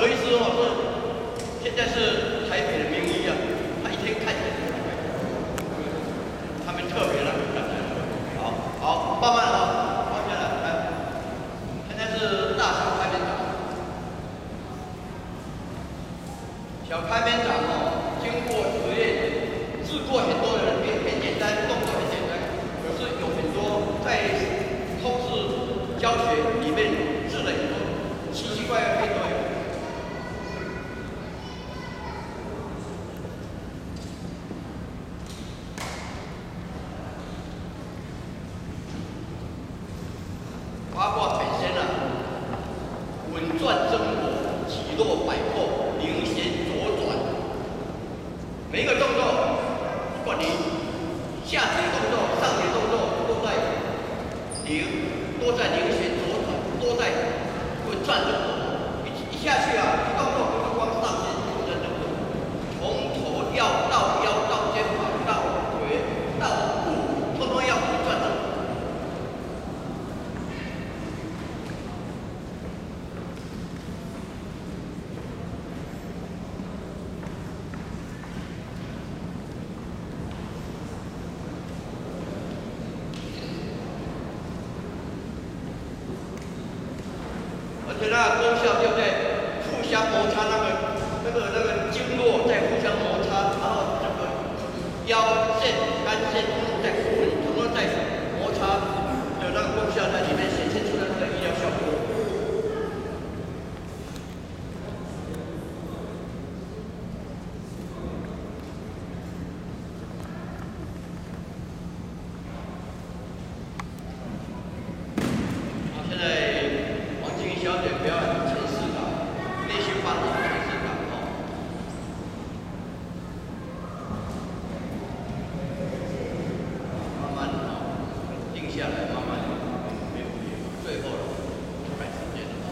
何医师现在是台北的名医啊，他一天看诊他们特别那个看诊。好，慢慢放下来，来，现在是大小开边掌。小开边掌经过实验，试过很多的人，很简单，动作很简单，可是有很多在通识教学里面试了很多奇奇怪怪的都有。八卦本身稳转增活，起落摆扣，灵旋左转，每一个动作，不管你下体动作、上体动作，都在灵旋左转，都在稳转增活。一下去动作不是光上身，就在动作，从头要到腰到肩膀到腿到骨，通通要稳转增活。而且那个功效就在互相摩擦，那个经络在互相摩擦，然后这个腰线、肝线通通在摩擦，有那个功效在里面显现出来那个医疗效果。现在王静怡小姐表演前四档，内心法的前四档慢慢定下来，慢慢没有最后开始变了。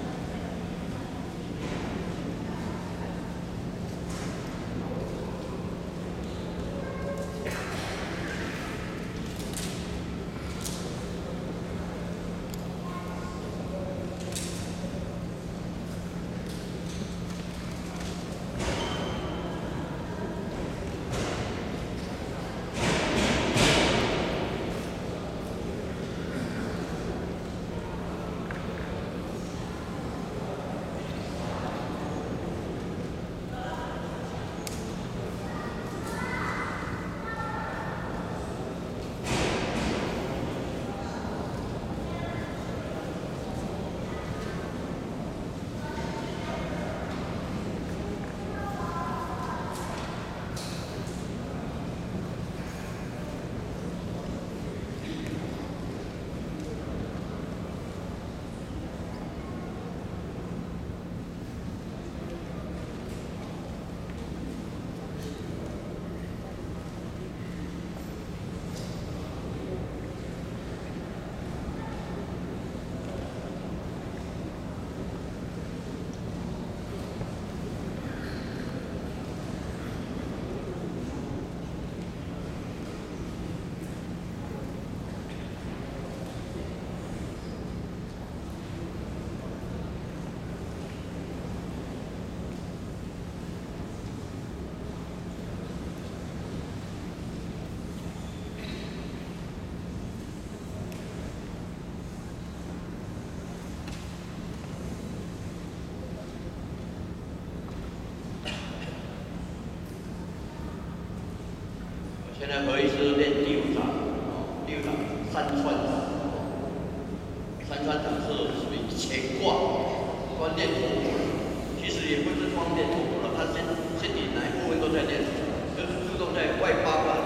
现在何医师练第五掌，三川掌。三川掌是属于乾卦，光练头骨，其实也不是光练头骨了，他身体哪一部分都在练，就是注重在外八卦。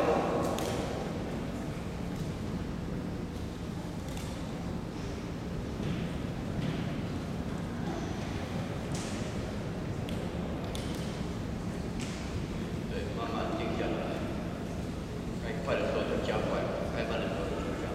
对，慢慢定下来。该快的时候就加快，该慢的时候就收下。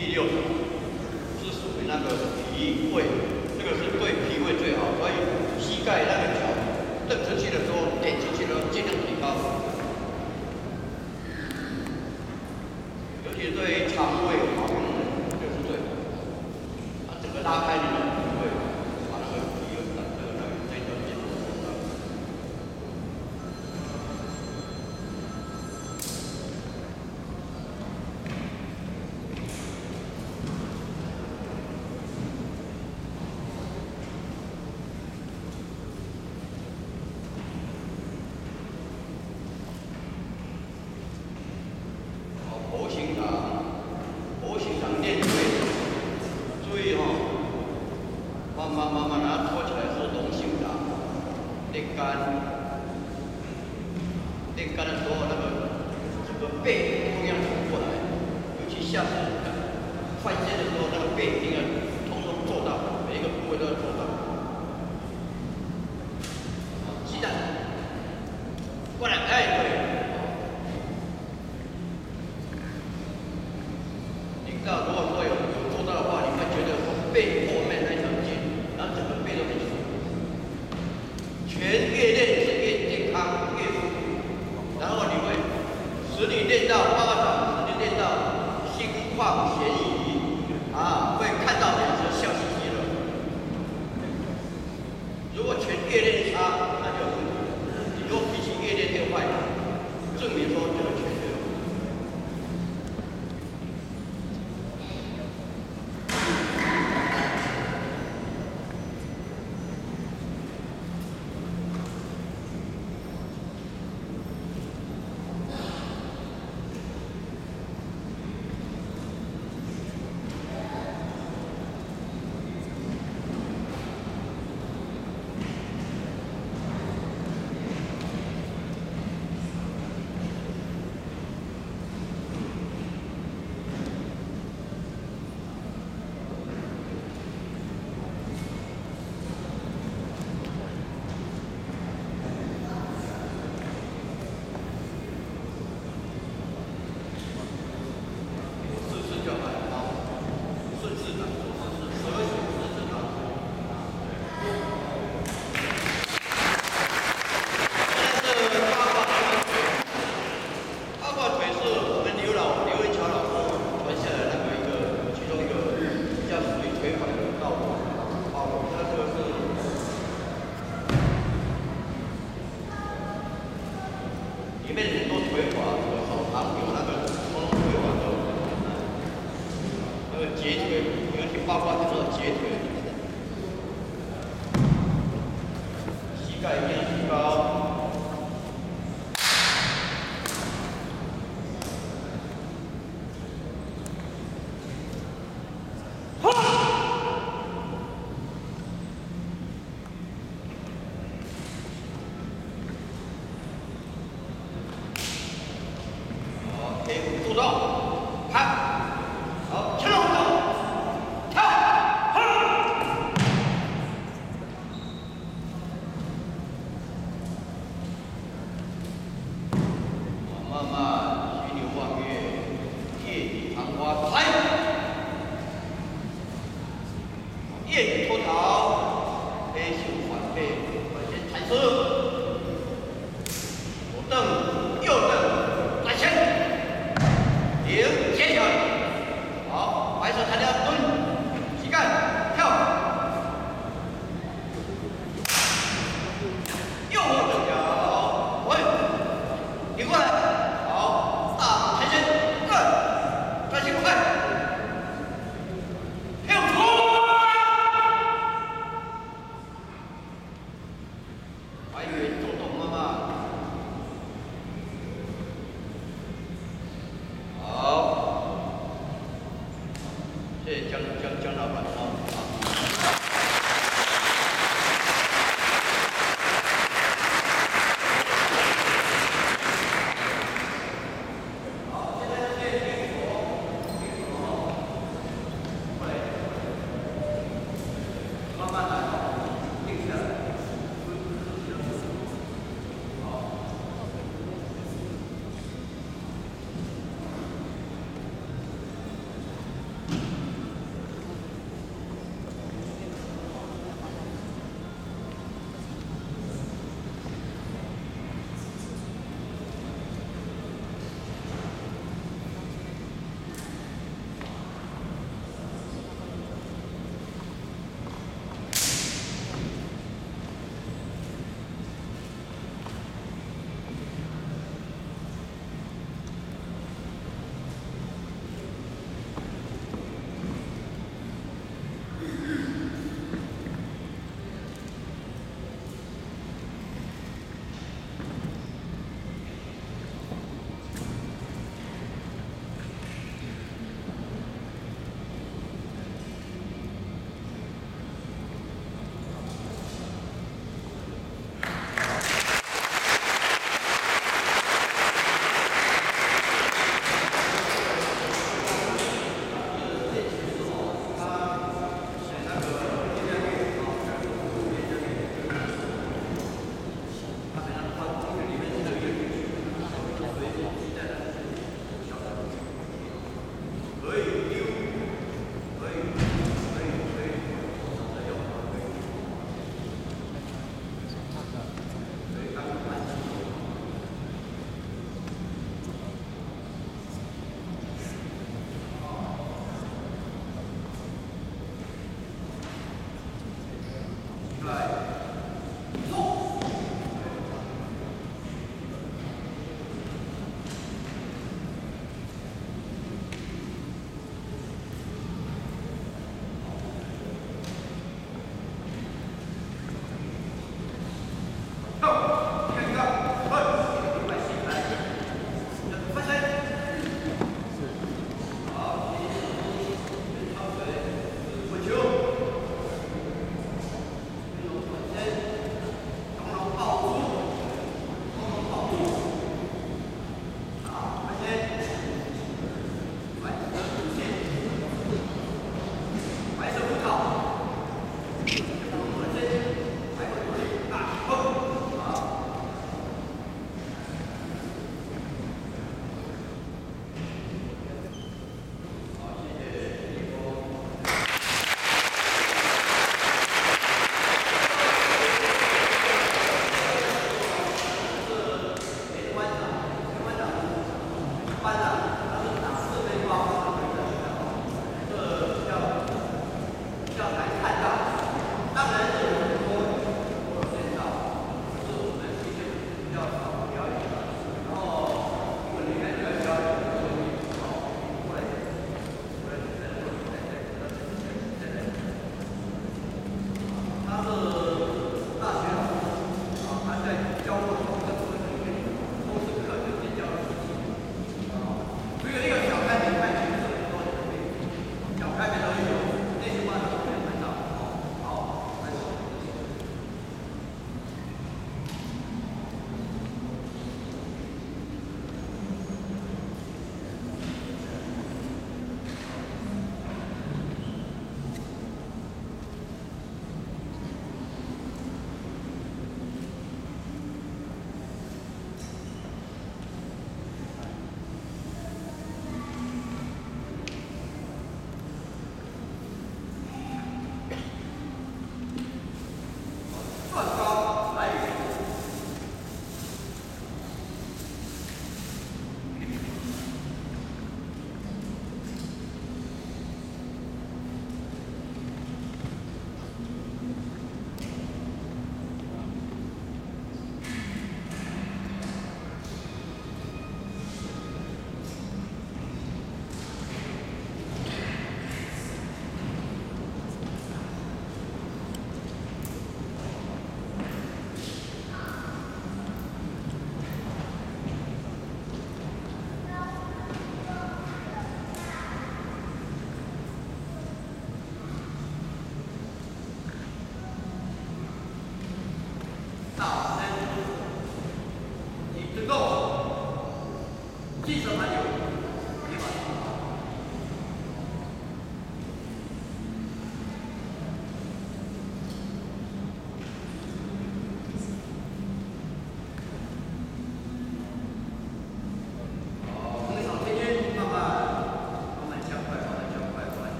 第6场是属于那个脾胃，这个是对脾胃最好，所以膝盖那个脚蹬出去的时候，点进去的时候尽量提高，尤其对于肠胃有毛病的人，这个是最好的。它整个拉开你的脾胃，把那个脾胃的这条线做到。活行掌练对，注意慢慢把它拖起来是龙行掌，练肝的时候整个背同样转过来，尤其下肢换线的时候，那个背一定要通通做到，每一个部位都要做到。鸡蛋，过来，对。如果说有做到的话，你会觉得背后面那条筋，然后整个背都很舒服。拳越练是越健康越舒服，然后你会使你练到巴掌，使你练到心旷神怡会看到脸色笑嘻嘻了。如果拳越练差，那就有问题了。你如果脾气越练越坏，证明说这个拳越好。里面很多腿法，有手长，有那个通通腿法都有，那个截腿，尤其包括这个截腿，膝盖一定要提高。主动，看，好，前后动，跳，慢慢虚流望月，夜里昙花开，夜里脱逃，黑袖反背，反肩弹射，左蹬，右蹬，转身。停，接脚，好，白手弹跳蹲，膝盖跳，右后蹬脚稳，挺过来，好，大抬身，转身快，跳出，还原做动慢慢。谢谢江老板慢慢来，定下来。好。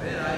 回来。